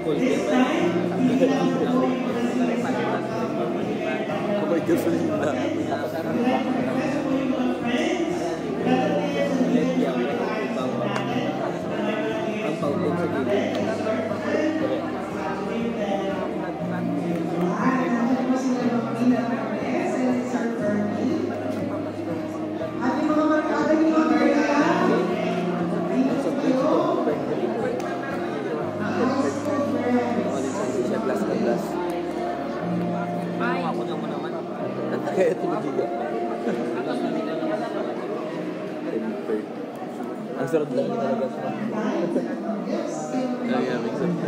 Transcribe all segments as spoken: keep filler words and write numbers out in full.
Kapag gasolina. Ang pautong sa gilid. Kaya ito nagiga. Ang sarap lang yung talaga siya. Ay, yeah, make sense.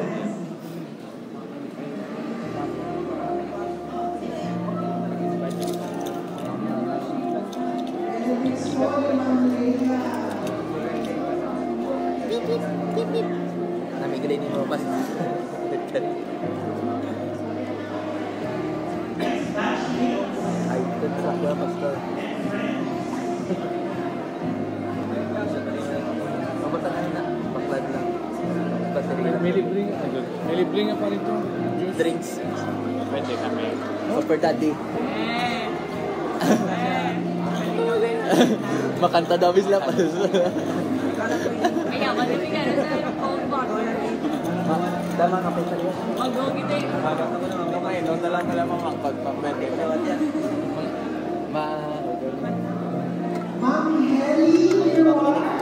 Namigilay ni mo pas. Ay, ito sa kaya pastor. Mabatahan na, baklad lang. May libreng, may libreng nga pa rito. Drinks. Pwede kami. Super daddy. Makanta daw sila pa. Kaya, malibig ka na sa cold bottle. Dama ka pa sa iyo. Mag-go kita eh. Okay, doon na lang pala mga pagpapwede. Ma... Ma'am Helly,